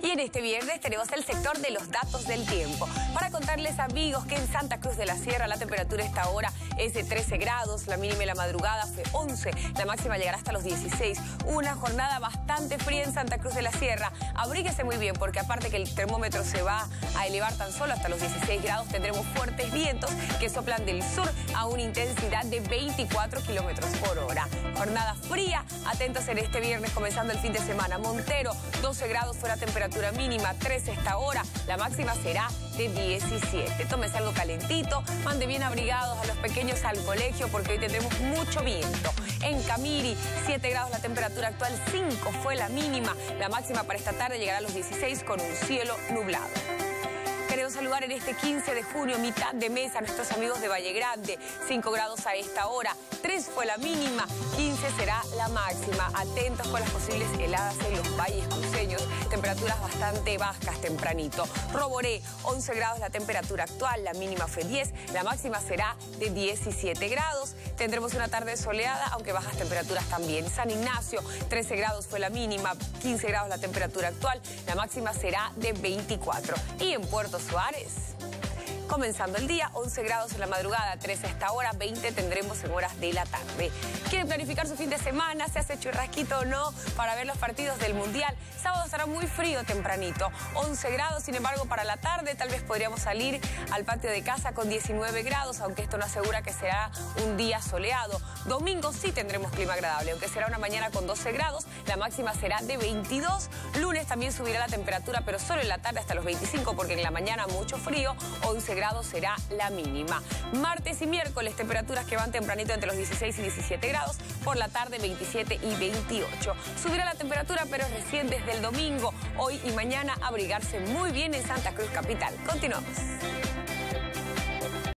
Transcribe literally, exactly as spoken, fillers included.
Y en este viernes tenemos el sector de los datos del tiempo. Para contarles, amigos, que en Santa Cruz de la Sierra la temperatura esta hora es de trece grados, la mínima en la madrugada fue once, la máxima llegará hasta los dieciséis. Una jornada bastante fría en Santa Cruz de la Sierra. Abríguese muy bien porque aparte que el termómetro se va a elevar tan solo hasta los dieciséis grados, tendremos fuertes vientos que soplan del sur a una intensidad de veinticuatro kilómetros por hora. Jornada fría, atentos en este viernes comenzando el fin de semana. Montero, doce grados fue la temperatura mínima, trece esta hora, la máxima será de diecisiete. Tómese algo calentito, mande bien abrigados a los pequeños al colegio porque hoy tendremos mucho viento. En Camiri, siete grados la temperatura actual, cinco fue la mínima, la máxima para esta tarde llegará a los dieciséis con un cielo nublado. Queremos saludar en este quince de junio, mitad de mes, a nuestros amigos de Valle Grande. cinco grados a esta hora, tres fue la mínima, quince será la máxima. Atentos con las posibles heladas en los valles cruceños, temperaturas bastante bajas tempranito. Roboré, once grados la temperatura actual, la mínima fue diez, la máxima será de diecisiete grados. Tendremos una tarde soleada, aunque bajas temperaturas también. San Ignacio, trece grados fue la mínima, quince grados la temperatura actual, la máxima será de veinticuatro. Y en Puerto Suárez, comenzando el día, once grados en la madrugada, trece a esta hora, veinte tendremos en horas de la tarde. ¿Quieren planificar su fin de semana? ¿Se hace churrasquito o no para ver los partidos del Mundial? Sábado estará muy frío tempranito, once grados, sin embargo para la tarde tal vez podríamos salir al patio de casa con diecinueve grados, aunque esto no asegura que será un día soleado. Domingo sí tendremos clima agradable, aunque será una mañana con doce grados, la máxima será de veintidós. Lunes también subirá la temperatura, pero solo en la tarde hasta los veinticinco, porque en la mañana mucho frío, once grados será la mínima. Martes y miércoles, temperaturas que van tempranito entre los dieciséis y diecisiete grados, por la tarde veintisiete y veintiocho. Subirá la temperatura, pero recién desde el domingo. Hoy y mañana abrigarse muy bien en Santa Cruz capital. Continuamos.